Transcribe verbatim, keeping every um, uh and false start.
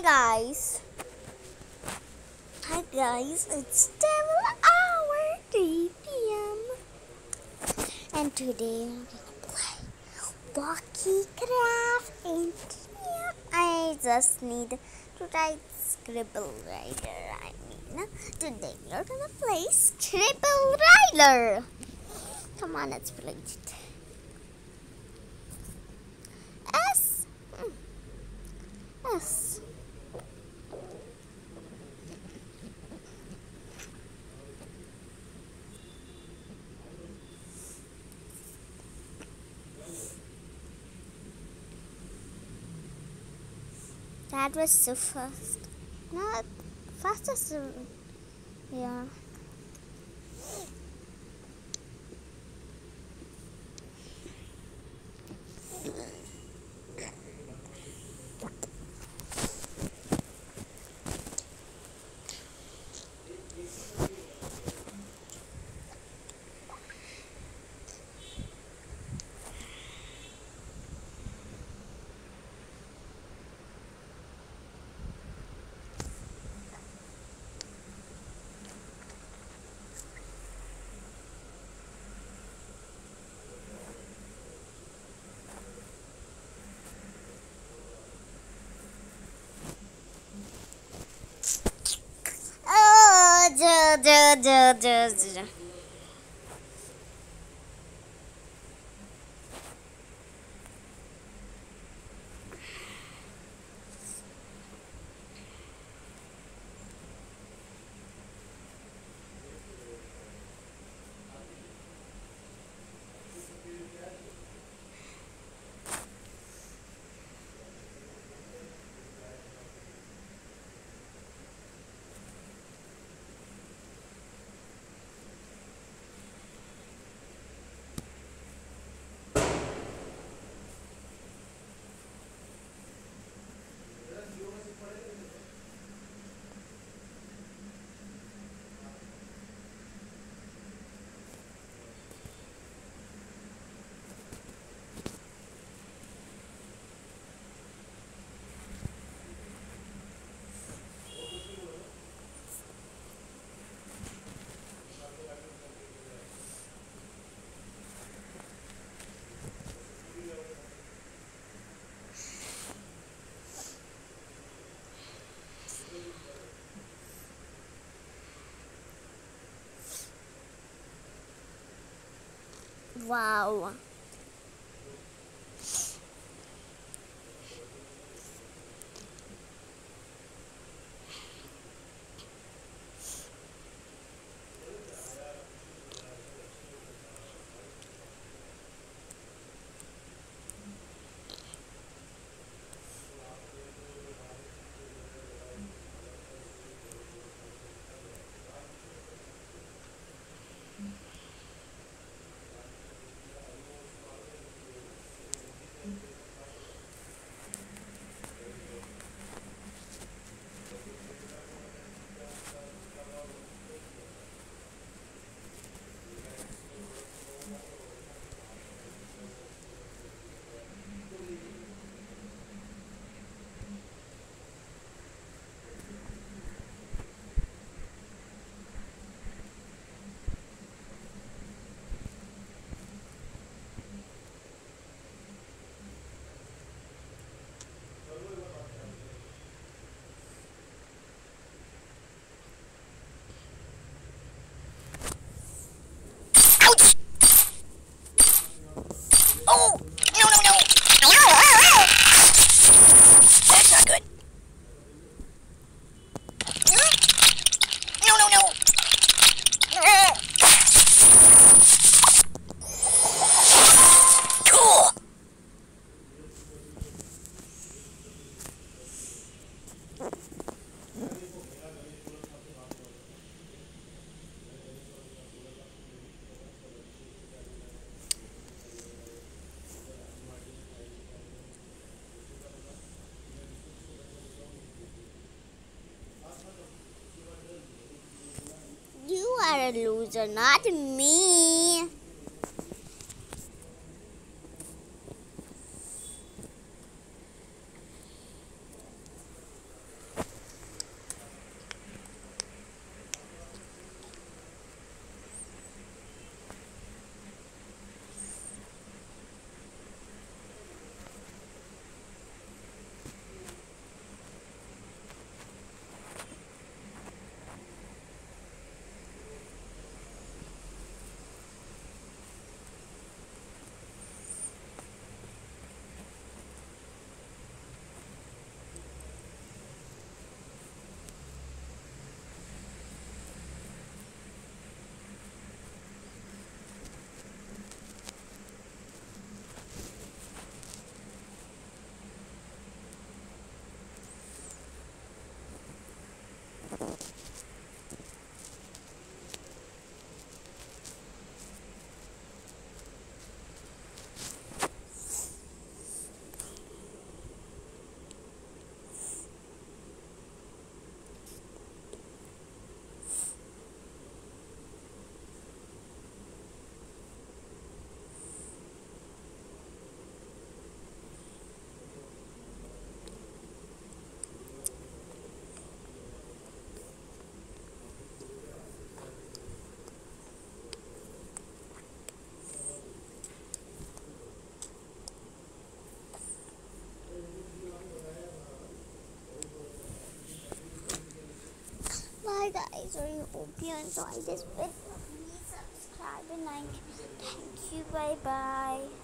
guys. Hi guys, it's Devil Hour three p m and today I'm gonna play Walkie Craft and yeah, I just need to write Scribble Rider. I mean, today we're gonna play Scribble Rider. Come on, let's play it. S. Mm. S. That was so fast. Not fast as uh, yeah. Oh, duh, duh, duh, duh, duh. Wow. Ouch! Oh! No, no, no! That's not good. No, no, no! Cool! You are a loser, not me. guys. I hope you enjoyed this video. Please subscribe and like. Thank you. Bye bye.